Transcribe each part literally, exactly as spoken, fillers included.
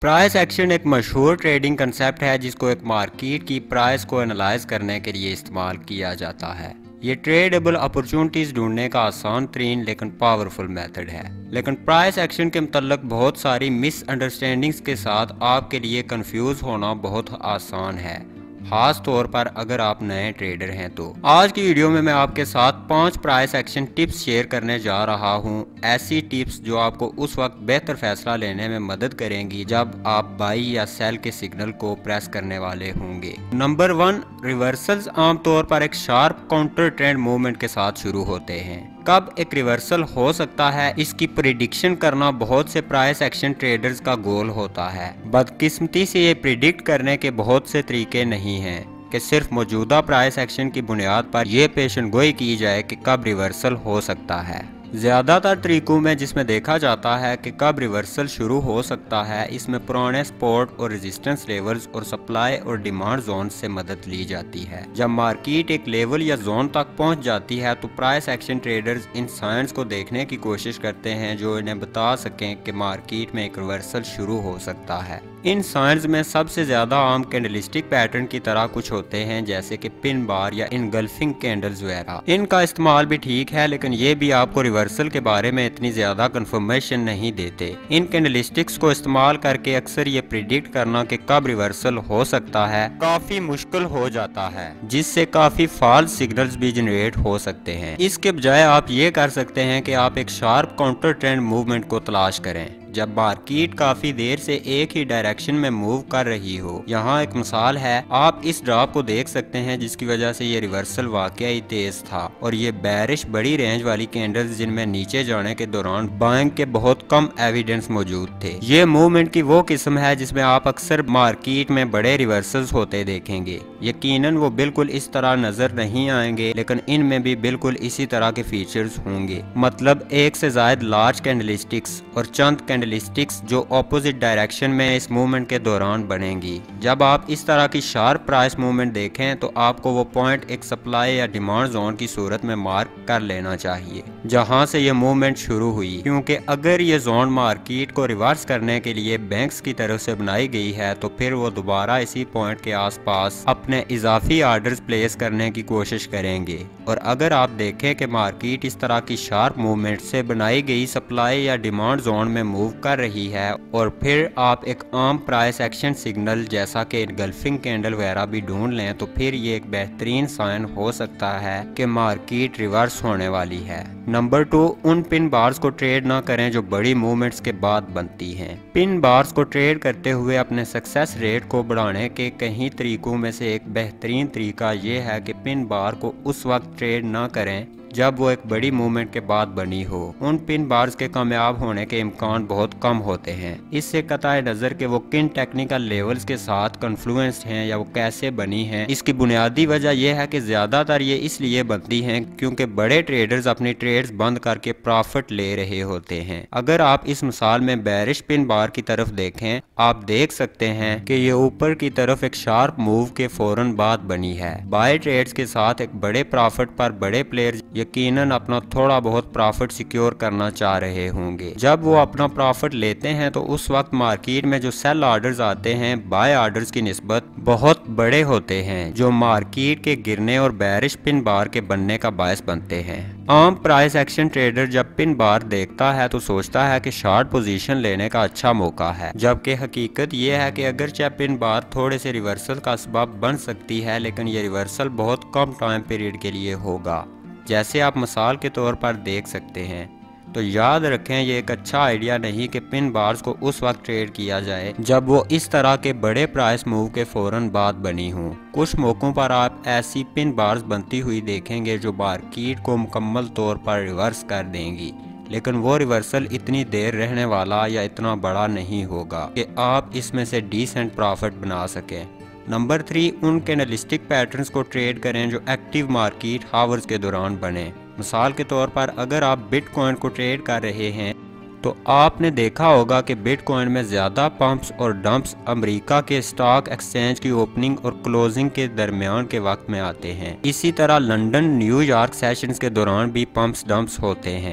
Price action एक मशहूर trading concept है जिसको एक मार्केट की प्राइस को एनालाइज करने के लिए इस्तेमाल किया जाता है। ये ट्रेडेबल अपॉर्चुनिटीज ढूंढने का आसान तरीन लेकिन पावरफुल मेथड है। लेकिन प्राइस एक्शन के मतलब बहुत सारी मिसअंडरस्टैंडिंग्स के साथ आपके लिए कंफ्यूज होना बहुत आसान है, खास तौर पर अगर आप नए ट्रेडर हैं। तो आज की वीडियो में मैं आपके साथ पांच प्राइस एक्शन टिप्स शेयर करने जा रहा हूं, ऐसी टिप्स जो आपको उस वक्त बेहतर फैसला लेने में मदद करेंगी जब आप बाई या सेल के सिग्नल को प्रेस करने वाले होंगे। नंबर वन, रिवर्सल्स आमतौर पर एक शार्प काउंटर ट्रेंड मूवमेंट के साथ शुरू होते हैं। कब एक रिवर्सल हो सकता है, इसकी प्रिडिक्शन करना बहुत से प्राइस एक्शन ट्रेडर्स का गोल होता है। बदकिस्मती से ये प्रिडिक्ट करने के बहुत से तरीके नहीं हैं कि सिर्फ मौजूदा प्राइस एक्शन की बुनियाद पर यह पेशन गोई की जाए कि कब रिवर्सल हो सकता है। ज़्यादातर तरीकों में जिसमें देखा जाता है कि कब रिवर्सल शुरू हो सकता है, इसमें पुराने सपोर्ट और रेजिस्टेंस लेवल्स और सप्लाई और डिमांड जोन से मदद ली जाती है। जब मार्केट एक लेवल या जोन तक पहुंच जाती है तो प्राइस एक्शन ट्रेडर्स इन साइंस को देखने की कोशिश करते हैं जो इन्हें बता सकें कि मार्केट में एक रिवर्सल शुरू हो सकता है। इन साइंस में सबसे ज्यादा आम कैंडलिस्टिक पैटर्न की तरह कुछ होते हैं, जैसे कि पिन बार या इनगल्फिंग कैंडल्स वगैरह। इनका इस्तेमाल भी ठीक है, लेकिन ये भी आपको रिवर्सल के बारे में इतनी ज्यादा कंफर्मेशन नहीं देते। इन कैंडलिस्टिक्स को इस्तेमाल करके अक्सर ये प्रिडिक्ट करना कि कब रिवर्सल हो सकता है काफी मुश्किल हो जाता है, जिससे काफी फॉल्स सिग्नल्स भी जनरेट हो सकते हैं। इसके बजाय आप ये कर सकते हैं कि आप एक शार्प काउंटर ट्रेंड मूवमेंट को तलाश करें जब मार्केट काफी देर से एक ही डायरेक्शन में मूव कर रही हो। यहाँ एक मिसाल है, आप इस ड्रॉप को देख सकते हैं जिसकी वजह से ये रिवर्सल वाकई तेज था और ये बेरिश बड़ी रेंज वाली कैंडल्स जिनमें नीचे जाने के दौरान बाइंग के बहुत कम एविडेंस मौजूद थे। ये मूवमेंट की वो किस्म है जिसमें आप अक्सर मार्केट में बड़े रिवर्सल्स होते देखेंगे। यकीनन वो बिल्कुल इस तरह नजर नहीं आएंगे, लेकिन इनमें भी बिल्कुल इसी तरह के फीचर्स होंगे, मतलब एक से ज्यादा लार्ज कैंडलस्टिक्स और चंद कैंडलस्टिक्स जो ऑपोजिट डायरेक्शन में इस मूवमेंट के दौरान बनेंगी। जब आप इस तरह की शार्प प्राइस मूवमेंट देखें तो आपको वो पॉइंट एक सप्लाई या डिमांड जोन की सूरत में मार्क कर लेना चाहिए जहां से ये मूवमेंट शुरू हुई, क्योंकि अगर ये जोन मार्केट को रिवर्स करने के लिए बैंक्स की तरफ से बनाई गई है तो फिर वो दोबारा इसी पॉइंट के आसपास अपने इजाफी ऑर्डर्स प्लेस करने की कोशिश करेंगे। और अगर आप देखें कि मार्केट इस तरह की शार्प मूवमेंट से बनाई गई सप्लाई या डिमांड जोन में मूव कर रही है और फिर आप एक आम प्राइस एक्शन सिग्नल जैसा कि इनगल्फिंग कैंडल वगैरह भी ढूंढ लें तो फिर ये एक बेहतरीन साइन हो सकता है कि मार्केट रिवर्स होने वाली है। नंबर टू, उन पिन बार्स को ट्रेड ना करें जो बड़ी मूवमेंट्स के बाद बनती हैं। पिन बार्स को ट्रेड करते हुए अपने सक्सेस रेट को बढ़ाने के कई तरीकों में से एक बेहतरीन तरीका ये है कि पिन बार को उस वक्त ट्रेड ना करें जब वो एक बड़ी मूवमेंट के बाद बनी हो। उन पिन बार्स के कामयाब होने के इम्कान बहुत कम होते हैं। इससे कताए नजर के वो किन टेक्निकल लेवल्स के साथ कन्फ्लुएंस्ड हैं या वो कैसे बनी हैं, इसकी बुनियादी वजह यह है कि ज्यादातर ये इसलिए बनती हैं क्योंकि बड़े ट्रेडर्स अपनी ट्रेड्स बंद करके प्रॉफिट ले रहे होते हैं। अगर आप इस मिसाल में बेरिश पिन बार की तरफ देखें, आप देख सकते हैं कि ये ऊपर की तरफ एक शार्प मूव के फौरन बाद बनी है। बाय ट्रेड्स के साथ एक बड़े प्रॉफिट पर बड़े प्लेयर्स यकीनन अपना थोड़ा बहुत प्रॉफिट सिक्योर करना चाह रहे होंगे। जब वो अपना प्रॉफिट लेते हैं तो उस वक्त मार्केट में जो सेल ऑर्डर्स आते हैं बाय ऑर्डर्स की निस्बत बहुत बड़े होते हैं, जो मार्केट के गिरने और बेरिश पिन बार के बनने का बायस बनते हैं। आम प्राइस एक्शन ट्रेडर जब पिन बार देखता है तो सोचता है कि शॉर्ट पोजीशन लेने का अच्छा मौका है, जबकि हकीकत यह है कि अगरचे पिन बार थोड़े से रिवर्सल का सबब बन सकती है, लेकिन ये रिवर्सल बहुत कम टाइम पीरियड के लिए होगा, जैसे आप मिसाल के तौर पर देख सकते हैं। तो याद रखें, ये एक अच्छा आइडिया नहीं कि पिन बार्स को उस वक्त ट्रेड किया जाए जब वो इस तरह के बड़े प्राइस मूव के फौरन बाद बनी हों। कुछ मौकों पर आप ऐसी पिन बार्स बनती हुई देखेंगे जो मार्केट को मुकम्मल तौर पर रिवर्स कर देंगी, लेकिन वो रिवर्सल इतनी देर रहने वाला या इतना बड़ा नहीं होगा कि आप इसमें से डिसेंट प्रॉफिट बना सकें। नंबर थ्री, उन कैंडलस्टिक पैटर्न्स को ट्रेड करें जो एक्टिव मार्केट हावर्स के दौरान बने। मिसाल के तौर पर अगर आप बिटकॉइन को ट्रेड कर रहे हैं तो आपने देखा होगा कि बिटकॉइन में ज्यादा पंप्स और डंप्स अमेरिका के स्टॉक एक्सचेंज की ओपनिंग और क्लोजिंग के दरमियान के वक्त में आते हैं। इसी तरह लंदन न्यूयॉर्क सेशंस के दौरान भी पंप्स डंप्स होते हैं।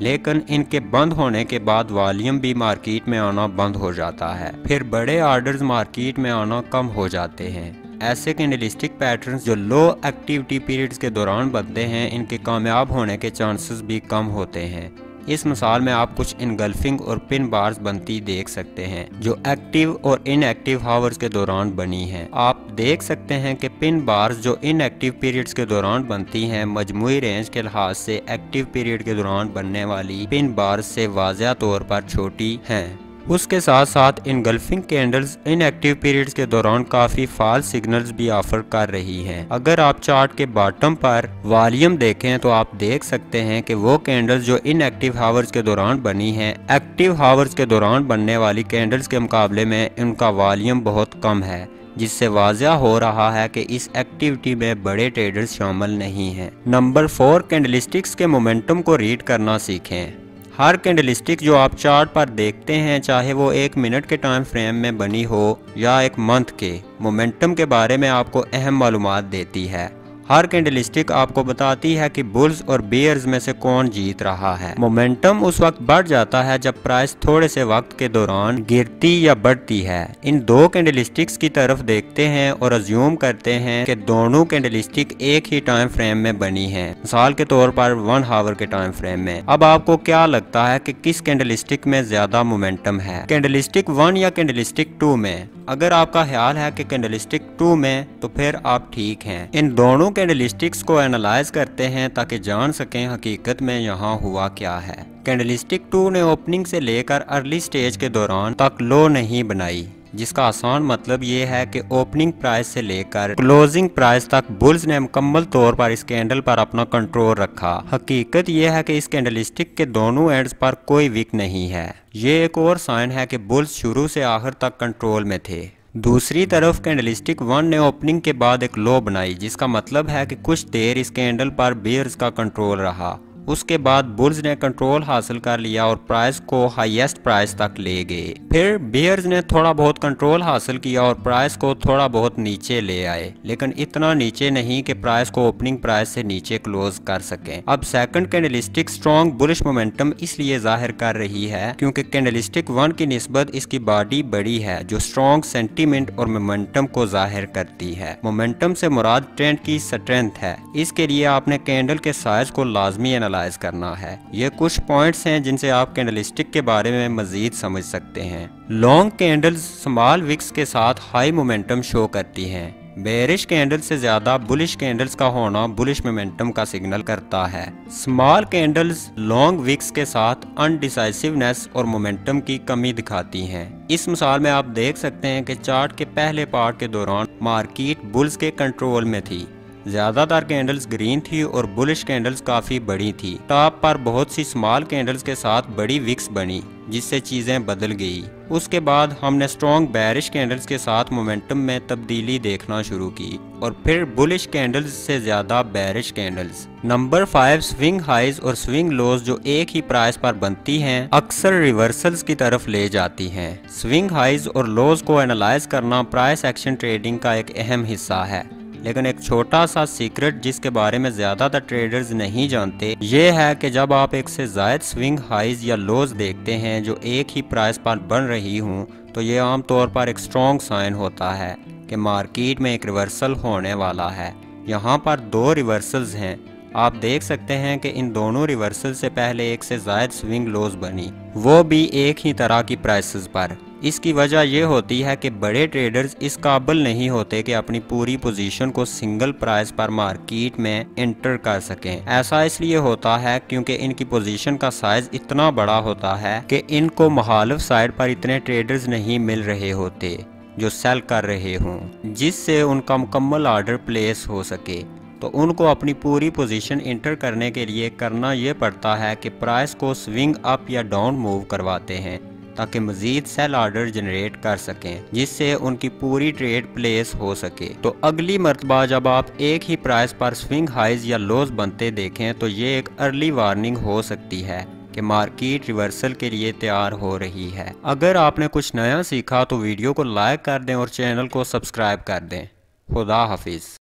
लेकिन इनके बंद होने के बाद वॉल्यूम भी मार्केट में आना बंद हो जाता है। फिर बड़े ऑर्डर्स मार्केट में आना कम हो जाते हैं। ऐसे कैंडलस्टिक पैटर्न्स जो लो एक्टिविटी पीरियड्स के दौरान बनते हैं, इनके कामयाब होने के चांसेस भी कम होते हैं। इस मिसाल में आप कुछ इनगल्फिंग और पिन बार्स बनती देख सकते हैं जो एक्टिव और इनएक्टिव हावर्स के दौरान बनी हैं। आप देख सकते हैं कि पिन बार्स जो इनएक्टिव पीरियड्स के दौरान बनती हैं, मजमूई रेंज के लिहाज से एक्टिव पीरियड के दौरान बनने वाली पिन बार्स से वाज़ह तौर पर छोटी हैं। उसके साथ साथ इनगल्फिंग कैंडल्स इनएक्टिव पीरियड्स के दौरान काफ़ी फॉल्स सिग्नल्स भी ऑफर कर रही हैं। अगर आप चार्ट के बॉटम पर वॉल्यूम देखें तो आप देख सकते हैं कि वो कैंडल्स जो इनएक्टिव हावर्स के दौरान बनी हैं, एक्टिव हावर्स के दौरान बनने वाली कैंडल्स के मुकाबले में उनका वॉल्यूम बहुत कम है, जिससे वाज़ह हो रहा है कि इस एक्टिविटी में बड़े ट्रेडर्स शामिल नहीं हैं। नंबर फोर, कैंडलस्टिक्स के मोमेंटम को रीड करना सीखें। हर कैंडलस्टिक जो आप चार्ट पर देखते हैं, चाहे वो एक मिनट के टाइम फ्रेम में बनी हो या एक मंथ के, मोमेंटम के बारे में आपको अहम मालूमात देती है। हर कैंडलस्टिक आपको बताती है कि बुल्स और बेयर्स में से कौन जीत रहा है। मोमेंटम उस वक्त बढ़ जाता है जब प्राइस थोड़े से वक्त के दौरान गिरती या बढ़ती है। इन दो कैंडलस्टिक्स की तरफ देखते हैं और अज्यूम करते हैं कि दोनों कैंडलस्टिक एक ही टाइम फ्रेम में बनी हैं, मिसाल के तौर पर वन हावर के टाइम फ्रेम में। अब आपको क्या लगता है कि किस कैंडलस्टिक में ज्यादा मोमेंटम है, कैंडलस्टिक वन या कैंडलस्टिक टू में? अगर आपका ख्याल है कि कैंडलस्टिक टू में, तो फिर आप ठीक हैं। इन दोनों कैंडलस्टिक्स को एनालाइज करते हैं ताकि जान सकें हकीकत में यहाँ हुआ क्या है। कैंडलस्टिक टू ने ओपनिंग से लेकर अर्ली स्टेज के दौरान तक लो नहीं बनाई, जिसका आसान मतलब ये है कि ओपनिंग प्राइस से लेकर क्लोजिंग प्राइस तक बुल्स ने मुकम्मल तौर पर इस कैंडल पर अपना कंट्रोल रखा। हकीकत यह है कि इस कैंडलस्टिक के दोनों एंड्स पर कोई विक नहीं है। ये एक और साइन है कि बुल्स शुरू से आखिर तक कंट्रोल में थे। दूसरी तरफ कैंडलस्टिक वन ने ओपनिंग के बाद एक लो बनाई, जिसका मतलब है कि कुछ देर इस कैंडल पर बेयर्स का कंट्रोल रहा। उसके बाद बुल्स ने कंट्रोल हासिल कर लिया और प्राइस को हाईएस्ट प्राइस तक ले गए। फिर बेयर्स ने थोड़ा बहुत कंट्रोल हासिल किया और प्राइस को थोड़ा बहुत नीचे ले आए, लेकिन इतना नीचे नहीं कि प्राइस को ओपनिंग प्राइस से नीचे क्लोज कर सकें। अब second candlestick strong bullish momentum इसलिए जाहिर कर रही है क्योंकि कैंडलस्टिक वन की निस्बत इसकी बॉडी बड़ी है, जो स्ट्रॉन्ग सेंटीमेंट और मोमेंटम को जाहिर करती है। मोमेंटम से मुराद ट्रेंड की स्ट्रेंथ है। इसके लिए आपने कैंडल के साइज को लाजमी एनालाइज करना है। ये कुछ पॉइंट्स हैं जिनसे आप कैंडलस्टिक के बारे में मजीद समझ सकते हैं। लॉन्ग कैंडल्स स्मॉल विक्स के साथ हाई मोमेंटम शो करती हैं। बेरिश कैंडल से ज्यादा बुलिश कैंडल्स का होना बुलिश मोमेंटम का सिग्नल करता है। स्मॉल कैंडल्स लॉन्ग विक्स के साथ अनडिसाइसिवनेस और मोमेंटम की कमी दिखाती हैं। इस मिसाल में आप देख सकते हैं कि चार्ट के पहले पार्ट के दौरान मार्केट बुल्स के कंट्रोल में थी। ज्यादातर कैंडल्स ग्रीन थी और बुलिश कैंडल्स काफी बड़ी थी। टॉप पर बहुत सी स्मॉल कैंडल्स के साथ बड़ी विक्स बनी, जिससे चीजें बदल गई। उसके बाद हमने स्ट्रॉन्ग बेरिश कैंडल्स के साथ मोमेंटम में तब्दीली देखना शुरू की और फिर बुलिश कैंडल्स से ज्यादा bearish candles. Number five, swing highs और स्विंग लोज जो एक ही प्राइस पर बनती हैं, अक्सर रिवर्सल्स की तरफ ले जाती हैं। स्विंग हाइज और लोज को एनालाइज करना प्राइस एक्शन ट्रेडिंग का एक अहम हिस्सा है, लेकिन एक छोटा सा सीक्रेट जिसके बारे में ज्यादातर ट्रेडर्स नहीं जानते, ये है कि जब आप एक से ज्यादा स्विंग हाइज या लोज देखते हैं जो एक ही प्राइस पर बन रही हूँ, तो ये आमतौर पर एक स्ट्रॉन्ग साइन होता है कि मार्केट में एक रिवर्सल होने वाला है। यहाँ पर दो रिवर्सल्स हैं। आप देख सकते हैं कि इन दोनों रिवर्सल से पहले एक से ज्यादा स्विंग लोज बनी, वो भी एक ही तरह की प्राइसेस पर। इसकी वजह यह होती है कि बड़े ट्रेडर्स इस काबिल नहीं होते कि अपनी पूरी पोजीशन को सिंगल प्राइस पर मार्केट में एंटर कर सकें। ऐसा इसलिए होता है क्योंकि इनकी पोजीशन का साइज इतना बड़ा होता है कि इनको मुखालिफ साइड पर इतने ट्रेडर्स नहीं मिल रहे होते जो सेल कर रहे हों, जिससे उनका मुकम्मल ऑर्डर प्लेस हो सके। तो उनको अपनी पूरी पोजीशन इंटर करने के लिए करना ये पड़ता है कि प्राइस को स्विंग अप या डाउन मूव करवाते हैं ताकि मजीद सेल ऑर्डर जनरेट कर सकें, जिससे उनकी पूरी ट्रेड प्लेस हो सके। तो अगली मर्तबा जब आप एक ही प्राइस पर स्विंग हाइज या लोज बनते देखें, तो ये एक अर्ली वार्निंग हो सकती है कि मार्केट रिवर्सल के लिए तैयार हो रही है। अगर आपने कुछ नया सीखा तो वीडियो को लाइक कर दें और चैनल को सब्सक्राइब कर दें। खुदा हाफिज।